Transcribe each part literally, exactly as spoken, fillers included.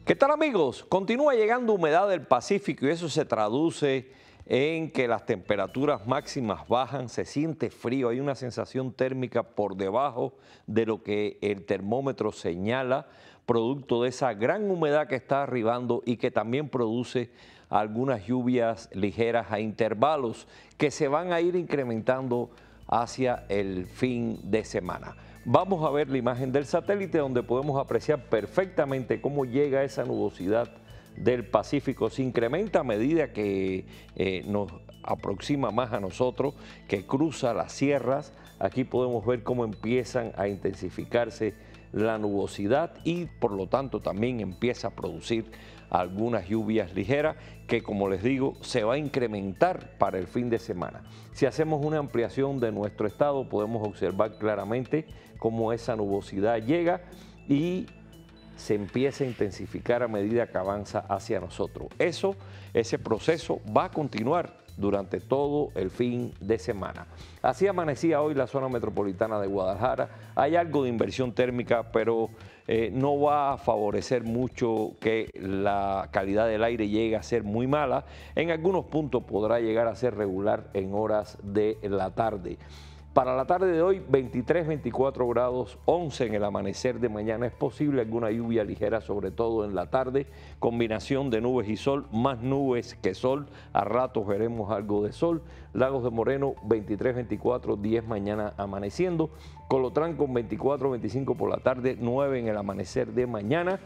¿Qué tal, amigos? Continúa llegando humedad del Pacífico y eso se traduce en que las temperaturas máximas bajan, se siente frío, hay una sensación térmica por debajo de lo que el termómetro señala, producto de esa gran humedad que está arribando y que también produce algunas lluvias ligeras a intervalos que se van a ir incrementando hacia el fin de semana. Vamos a ver la imagen del satélite donde podemos apreciar perfectamente cómo llega esa nubosidad del Pacífico. Se incrementa a medida que eh, nos aproxima más a nosotros, que cruza las sierras. Aquí podemos ver cómo empiezan a intensificarse la nubosidad y por lo tanto también empieza a producir algunas lluvias ligeras que, como les digo, se va a incrementar para el fin de semana. Si hacemos una ampliación de nuestro estado, podemos observar claramente cómo esa nubosidad llega y se empieza a intensificar a medida que avanza hacia nosotros. Eso, ese proceso va a continuar durante todo el fin de semana. Así amanecía hoy la zona metropolitana de Guadalajara. Hay algo de inversión térmica, pero eh, no va a favorecer mucho que la calidad del aire llegue a ser muy mala. En algunos puntos podrá llegar a ser regular en horas de la tarde. Para la tarde de hoy, veintitrés, veinticuatro grados, once en el amanecer de mañana. Es posible alguna lluvia ligera, sobre todo en la tarde. Combinación de nubes y sol, más nubes que sol. A ratos veremos algo de sol. Lagos de Moreno, veintitrés, veinticuatro, diez mañana amaneciendo. Colotlán con veinticuatro, veinticinco por la tarde, nueve en el amanecer de mañana.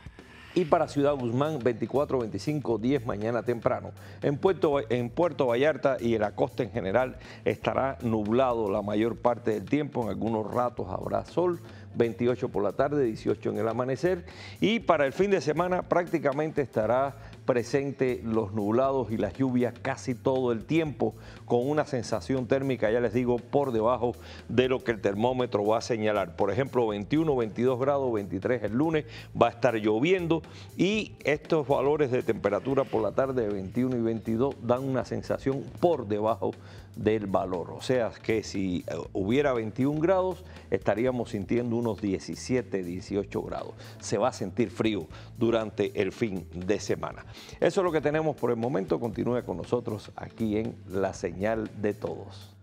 Y para Ciudad Guzmán, veinticuatro, veinticinco, diez mañana temprano. En Puerto, en Puerto Vallarta y en la costa en general estará nublado la mayor parte del tiempo. En algunos ratos habrá sol, veintiocho por la tarde, dieciocho en el amanecer. Y para el fin de semana prácticamente estará presente los nublados y las lluvias casi todo el tiempo, con una sensación térmica, ya les digo, por debajo de lo que el termómetro va a señalar. Por ejemplo, veintiuno, veintidós grados, veintitrés el lunes, va a estar lloviendo y estos valores de temperatura por la tarde de veintiuno y veintidós dan una sensación por debajo del valor. O sea que si hubiera veintiún grados, estaríamos sintiendo unos diecisiete, dieciocho grados. Se va a sentir frío durante el fin de semana. Eso es lo que tenemos por el momento. Continúe con nosotros aquí en La Señal de Todos.